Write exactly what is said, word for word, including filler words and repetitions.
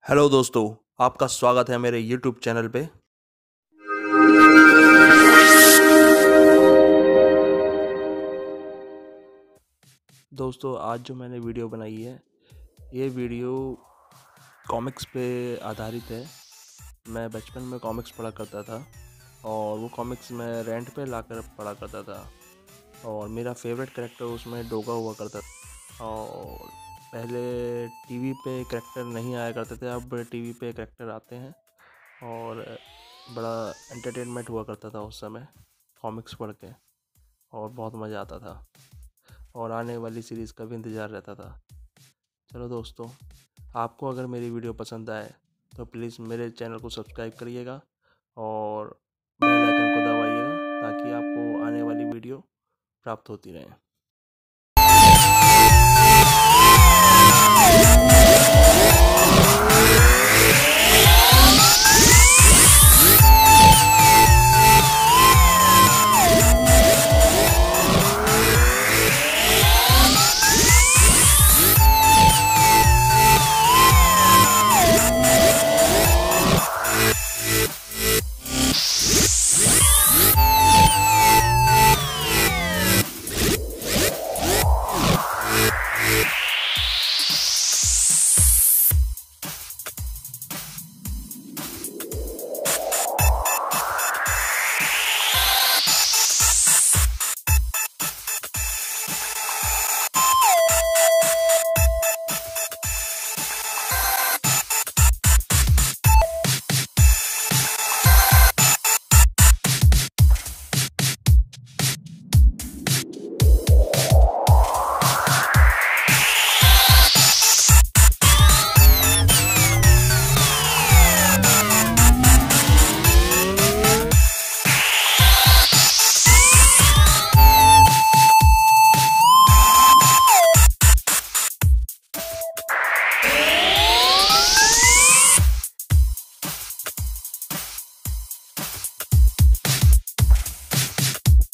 Hello दोस्तों, आपका स्वागत है मेरे यूट्यूब चैनल पे। दोस्तों, आज जो मैंने वीडियो बनाई है, ये वीडियो कॉमिक्स पे आधारित है। मैं बचपन में कॉमिक्स पढ़ा करता था और वो कॉमिक्स मैं रेंट पे लाकर पढ़ा करता था और मेरा फेवरेट कैरेक्टर उसमें डोगा हुआ करता था। और पहले टीवी पे कैरेक्टर नहीं आया करते थे, अब टीवी पे कैरेक्टर आते हैं और बड़ा एंटरटेनमेंट हुआ करता था उस समय कॉमिक्स पढ़ के, और बहुत मज़ा आता था और आने वाली सीरीज़ का भी इंतज़ार रहता था। चलो दोस्तों, आपको अगर मेरी वीडियो पसंद आए तो प्लीज़ मेरे चैनल को सब्सक्राइब करिएगा और बेल आइकन को दबाइएगा ताकि आपको आने वाली वीडियो प्राप्त होती रहे।